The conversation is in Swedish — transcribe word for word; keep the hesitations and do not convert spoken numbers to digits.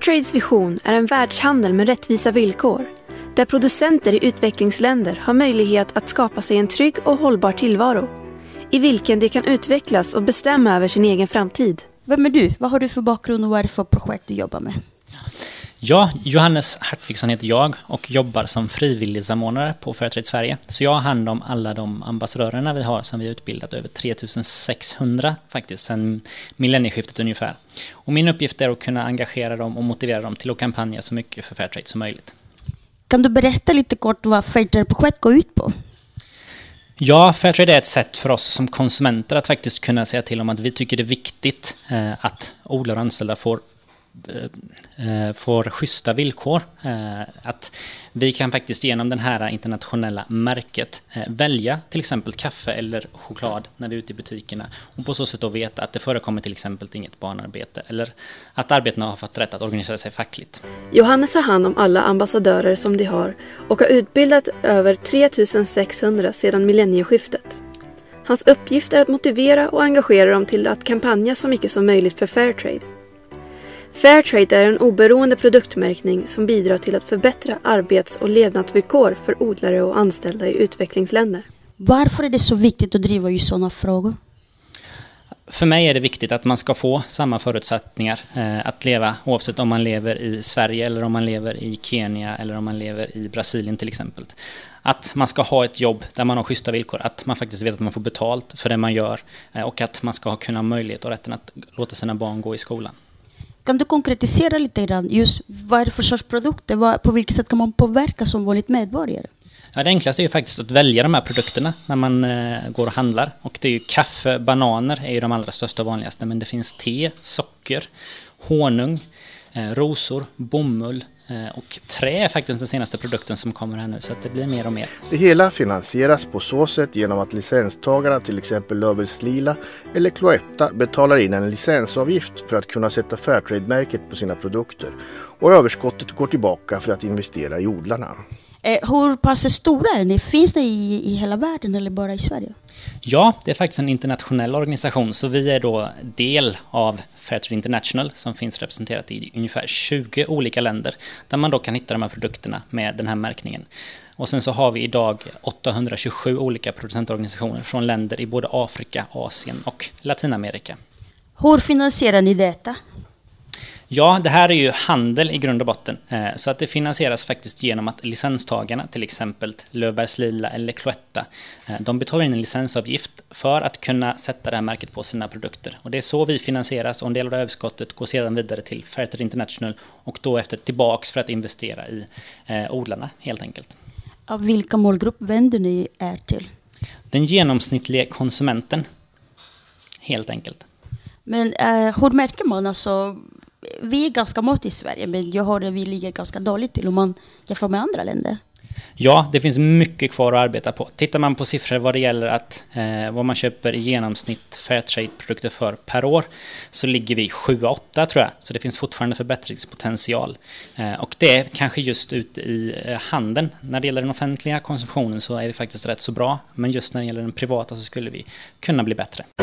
Fairtrades vision är en världshandel med rättvisa villkor, där producenter i utvecklingsländer har möjlighet att skapa sig en trygg och hållbar tillvaro, i vilken de kan utvecklas och bestämma över sin egen framtid. Vem är du? Vad har du för bakgrund och vad är det för projekt du jobbar med? Ja, Johannes Hartvigsson heter jag och jobbar som frivilligsamordnare på Fairtrade Sverige. Så jag har hand om alla de ambassadörerna vi har som vi har utbildat, över tre tusen sexhundra faktiskt sedan millennieskiftet ungefär. Och min uppgift är att kunna engagera dem och motivera dem till att kampanja så mycket för Fairtrade som möjligt. Kan du berätta lite kort vad Fairtrade-projekt går ut på? Ja, Fairtrade är ett sätt för oss som konsumenter att faktiskt kunna säga till om att vi tycker det är viktigt eh, att odlare och anställda får får schyssta villkor. Att vi kan faktiskt genom den här internationella märket välja till exempel kaffe eller choklad när vi är ute i butikerna och på så sätt då veta att det förekommer till exempel inget barnarbete eller att arbetarna har fått rätt att organisera sig fackligt. Johannes har hand om alla ambassadörer som de har och har utbildat över tre tusen sexhundra sedan millennieskiftet. Hans uppgift är att motivera och engagera dem till att kampanja så mycket som möjligt för Fairtrade. Fairtrade är en oberoende produktmärkning som bidrar till att förbättra arbets- och levnadsvillkor för odlare och anställda i utvecklingsländer. Varför är det så viktigt att driva i sådana frågor? För mig är det viktigt att man ska få samma förutsättningar eh, att leva oavsett om man lever i Sverige eller om man lever i Kenya eller om man lever i Brasilien till exempel. Att man ska ha ett jobb där man har schyssta villkor, att man faktiskt vet att man får betalt för det man gör eh, och att man ska kunna ha möjlighet och rätten att låta sina barn gå i skolan. Kan du konkretisera lite grann just vad är det för sorts produkter? Vad, på vilket sätt kan man påverka som vanligt medborgare? Ja, det enklaste är ju faktiskt att välja de här produkterna när man eh, går och handlar. Och det är ju kaffe, bananer är ju de allra största och vanligaste. Men det finns te, socker, honung, eh, rosor, bomull eh, och trä är faktiskt den senaste produkten som kommer här nu. Så att det blir mer och mer. Det hela finansieras på så sätt genom att licenstagarna, till exempel Löfbergs-Lila eller Cloetta, betalar in en licensavgift för att kunna sätta Fairtrade-märket på sina produkter. Och överskottet går tillbaka för att investera i odlarna. Eh, hur pass stora är ni? Finns det i, i hela världen eller bara i Sverige? Ja, det är faktiskt en internationell organisation. Så vi är då del av Fairtrade International som finns representerat i ungefär tjugo olika länder. Där man då kan hitta de här produkterna med den här märkningen. Och sen så har vi idag åttahundratjugosju olika producentorganisationer från länder i både Afrika, Asien och Latinamerika. Hur finansierar ni detta? Ja, det här är ju handel i grund och botten. Så att det finansieras faktiskt genom att licenstagarna, till exempel Löfbergs-Lila eller Cloetta, de betalar in en licensavgift för att kunna sätta det här märket på sina produkter. Och det är så vi finansieras och en del av överskottet går sedan vidare till Fairtrade International och då efter tillbaks för att investera i eh, odlarna helt enkelt. Av vilka målgrupp vänder ni er till? Den genomsnittliga konsumenten, helt enkelt. Men eh, hur märker man alltså? Vi är ganska mått i Sverige, men jag hör att vi ligger ganska dåligt till om man jämför med andra länder. Ja, det finns mycket kvar att arbeta på. Tittar man på siffror vad det gäller att eh, vad man köper i genomsnitt Fairtrade-produkter för per år så ligger vi sju åtta tror jag. Så det finns fortfarande förbättringspotential. Eh, och det är kanske just ute i eh, handeln. När det gäller den offentliga konsumtionen så är vi faktiskt rätt så bra. Men just när det gäller den privata så skulle vi kunna bli bättre.